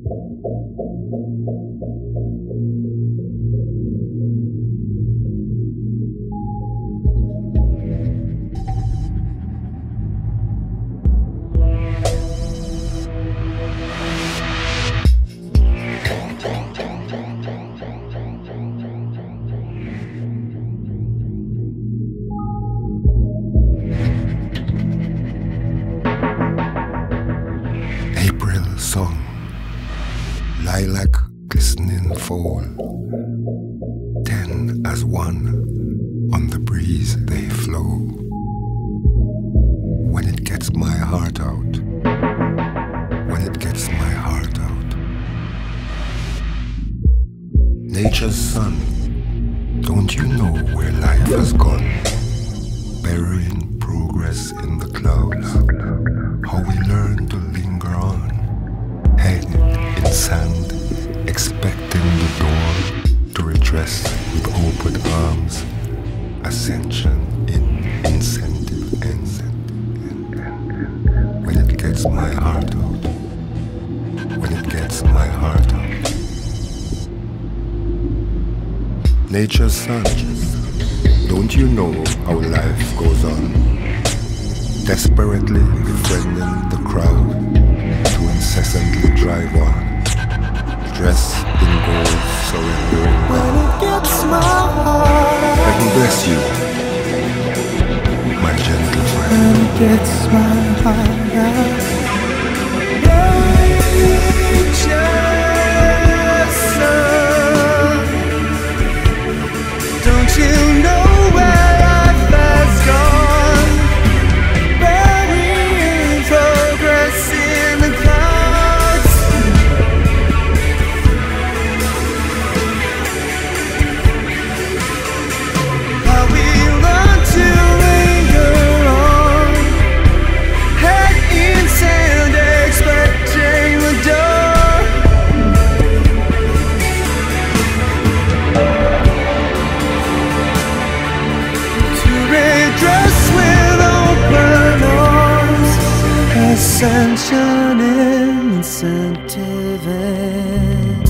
Song, lilac glistening fall, 10 as one, on the breeze they flow. When it gets my heart out, when it gets my heart out. Nature's son, don't you know where life has gone? Burying progress in the clouds, how we learn to linger on. Head in sand, expecting the dawn to redress with open arms. Ascension in incentive ends. When it gets my heart out, when it gets my heart out. Nature's son, don't you know how life goes on? Desperately befriending the crowd, to incessantly drive on, dressed in gold, surrendering. When it gets my heart, Heaven bless you, my gentle friend. when it gets my heart out. Nature's son, don't you know where life has gone? Burying progress in the clouds. How we learn to linger on, head in sand, expecting the dawn. To redress with open arms, ascension in incentive end.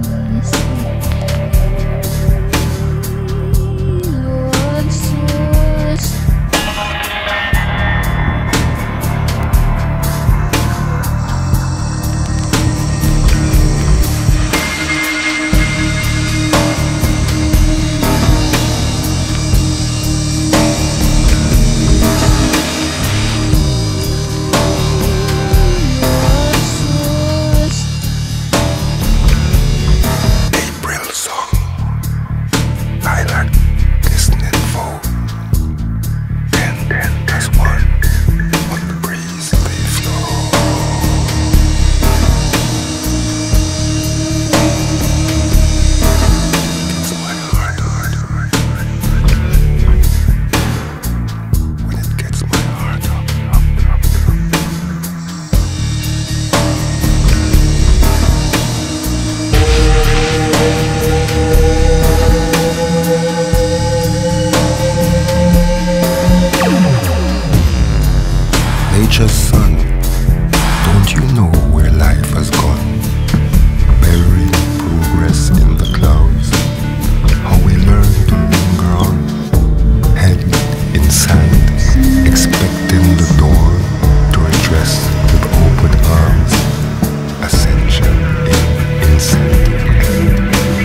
Nature's son, don't you know where life has gone? Burying progress in the clouds, how we learn to linger on, head in sand, expecting the dawn to redress with open arms. Ascension in incentive end.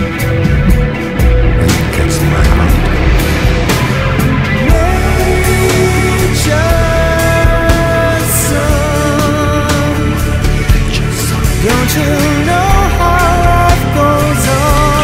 When it gets my heart. Don't you know how life goes on?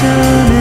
ocean